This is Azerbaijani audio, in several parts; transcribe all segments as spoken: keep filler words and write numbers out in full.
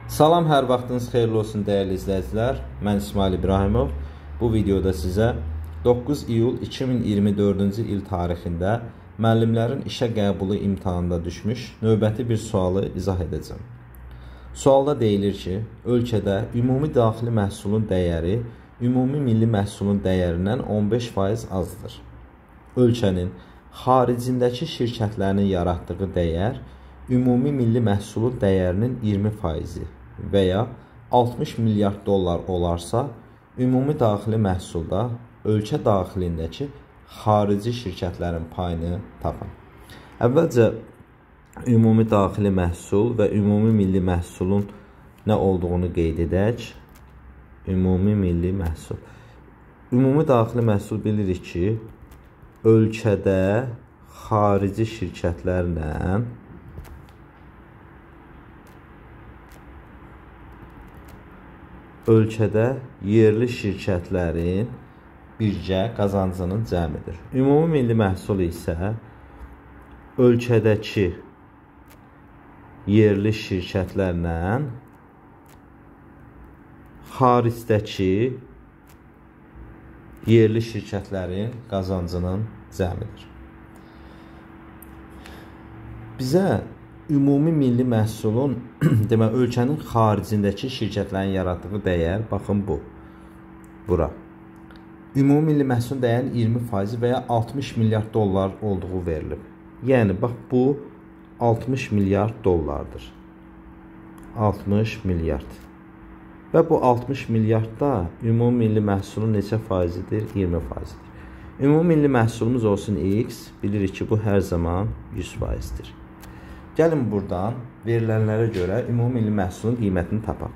Salam, hər vaxtınız xeyirli olsun dəyərli izləyicilər. Mən İsmail İbrahimov. Bu videoda sizə doqquz iyul iki min iyirmi dördüncü il tarixində müəllimlərin işə qəbulu imtahanında düşmüş növbəti bir sualı izah edəcəm. Sualda deyilir ki, ölkədə ümumi daxili məhsulun dəyəri ümumi milli məhsulun dəyərindən on beş faiz azdır. Ölkənin xaricindəki şirkətlərinin yaratdığı dəyər ümumi milli məhsulun dəyərinin iyirmi faizi və ya altmış milyard dollar olarsa, ümumi daxili məhsulda ölkə daxilindəki xarici şirkətlərin payını tapın. Əvvəlcə ümumi daxili məhsul və ümumi milli məhsulun nə olduğunu qeyd edək. Ümumi milli məhsul. Ümumi daxili məhsul bilirik ki, ölkədə xarici şirkətlərlə ölkədə yerli şirkətlərin birgə qazancının cəmidir. Ümumi milli məhsul isə ölkədəki yerli şirkətlərlə xaricdəki yerli şirkətlərin qazancının cəmidir. Bizə ümumi milli məhsulun demək, ölkənin xaricindəki şirkətlərin yaratdığı dəyər, baxın bu, bura. Ümumi milli məhsulun dəyərinin iyirmi faizi və ya altmış milyard dollar olduğu verilib. Yəni, bax, bu altmış milyard dollardır. altmış milyard. Və bu altmış milyardda ümumi milli məhsulun neçə faizidir? iyirmi faizidir. Ümumi milli məhsulumuz olsun X, bilirik ki, bu hər zaman yüz faizdir. Gəlin buradan verilənlərə görə ümumi milli məhsulun qiymətini tapaq.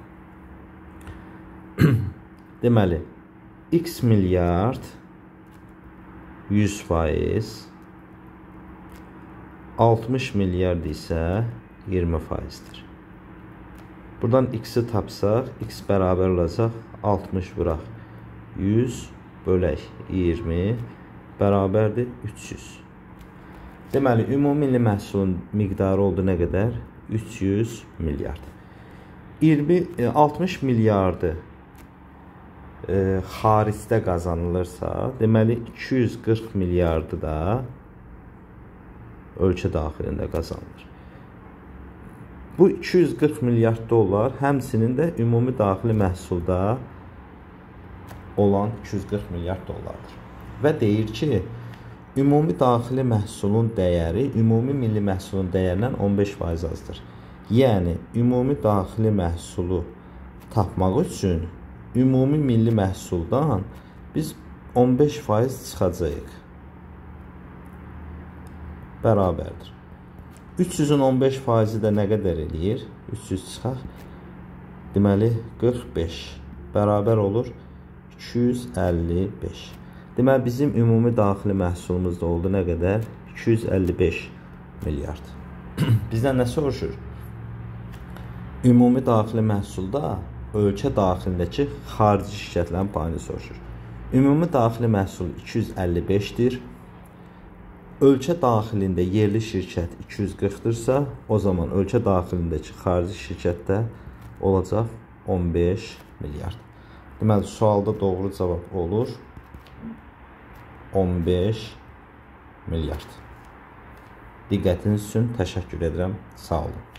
Deməli, X milyard yüz faiz, altmış milyard isə iyirmi faizdir. Buradan X-i tapsaq, X bərabər olacaq altmış vuraq yüz bölək iyirmi bərabərdir üç yüz. Deməli, ümumi milli məhsulun miqdarı oldu nə qədər? üç yüz milyard. iyirmi, altmış milyardı e, xaricdə qazanılırsa, deməli, iki yüz qırx milyardı da ölkə daxilində qazanılır. Bu iki yüz qırx milyard dollar həmsinin də ümumi daxili məhsulda olan iki yüz qırx milyard dollardır. Və deyir ki, ümumi daxili məhsulun dəyəri ümumi milli məhsulun dəyərindən on beş faiz azdır. Yəni, ümumi daxili məhsulu tapmaq üçün ümumi milli məhsuldan biz on beş faiz çıxacağıq. Bərabərdir. üç yüzün on beş faizi də nə qədər eləyir? üç yüz çıxaq. Deməli, qırx beş bərabər olur iki yüz əlli beş. Deməli, bizim ümumi daxili məhsulumuz da oldu nə qədər? iki yüz əlli beş milyard. Bizdən nə soruşur? Ümumi daxili məhsulda ölkə daxilindəki xarici şirkətlərin payını soruşur. Ümumi daxili məhsul iki yüz əlli beşdir. Ölkə daxilində yerli şirkət iki yüz qırxdırsa, o zaman ölkə daxilindəki xarici şirkətdə olacaq on beş milyard. Deməli, sualda doğru cavab olur on beş milyard. Diqqətiniz üçün təşəkkür edirəm. Sağ olun.